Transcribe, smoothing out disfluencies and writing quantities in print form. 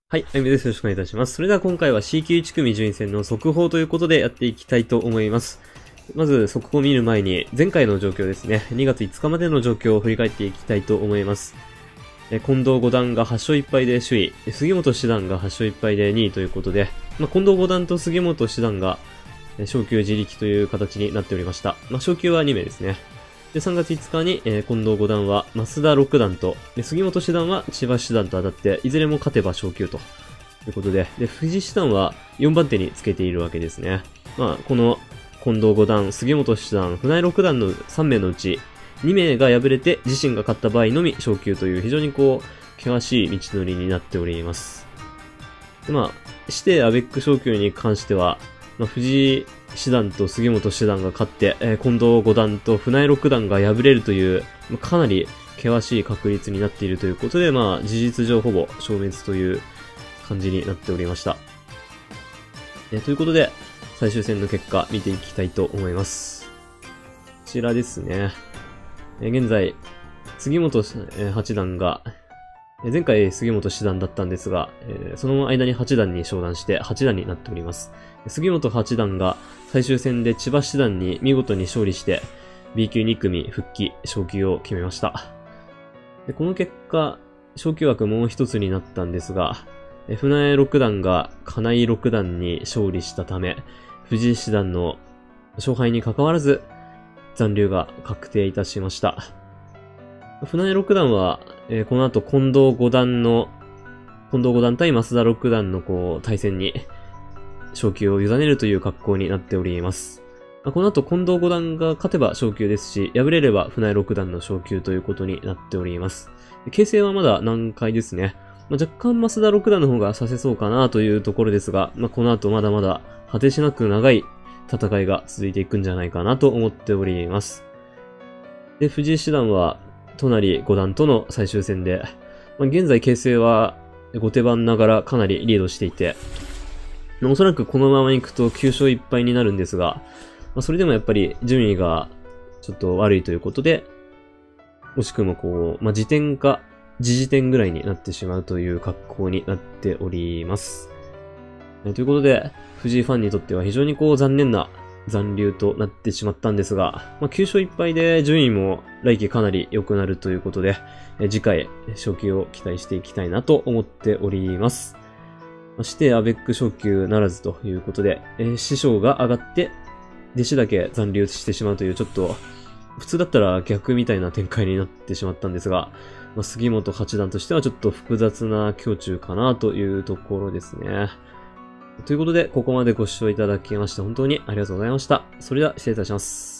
はい、あゆみです。よろしくお願いいたします。それでは今回は C 級1組順位戦の速報ということでやっていきたいと思います。まず速報を見る前に前回の状況ですね。2月5日までの状況を振り返っていきたいと思います。近藤五段が8勝1敗で首位、杉本七段が8勝1敗で2位ということで、近藤五段と杉本七段が昇級自力という形になっておりました。昇級は2名ですね。で、3月5日に、近藤五段は増田六段と、杉本七段は千葉七段と当たって、いずれも勝てば昇級ということで、藤井七段は4番手につけているわけですね。この近藤五段、杉本七段、船井六段の3名のうち、2名が敗れて自身が勝った場合のみ昇級という非常に険しい道のりになっております。で、指定アベック昇級に関しては、藤井七段と杉本七段が勝って、近藤五段と船井六段が敗れるという、かなり険しい確率になっているということで、事実上ほぼ消滅という感じになっておりました。ということで、最終戦の結果見ていきたいと思います。こちらですね。現在、杉本八段が、前回杉本七段だったんですが、その間に八段に昇段して八段になっております。杉本八段が最終戦で千葉七段に見事に勝利して B 級2組復帰、昇級を決めました。この結果、昇級枠もう一つになったんですが、船江六段が金井六段に勝利したため、藤井七段の勝敗に関わらず残留が確定いたしました。船江六段は、この後近藤五段対増田六段の対戦に昇級を委ねるという格好になっております。この後近藤五段が勝てば昇級ですし、敗れれば船江六段の昇級ということになっております。形勢はまだ難解ですね。若干増田六段の方が指せそうかなというところですが、この後まだまだ果てしなく長い戦いが続いていくんじゃないかなと思っております。で、藤井七段は隣五段との最終戦で、現在形勢は後手番ながらかなりリードしていて、おそらくこのままいくと9勝1敗になるんですが、それでもやっぱり順位がちょっと悪いということで、惜しくも時点か時時点ぐらいになってしまうという格好になっております。ということで、藤井ファンにとっては非常に残念な残留となってしまったんですが、9勝1敗で順位も来季かなり良くなるということで、次回昇級を期待していきたいなと思っております。指定アベック昇級ならずということで、師匠が上がって弟子だけ残留してしまうというちょっと普通だったら逆みたいな展開になってしまったんですが、杉本八段としてはちょっと複雑な胸中かなというところですね。ということで、ここまでご視聴いただきまして本当にありがとうございました。それでは失礼いたします。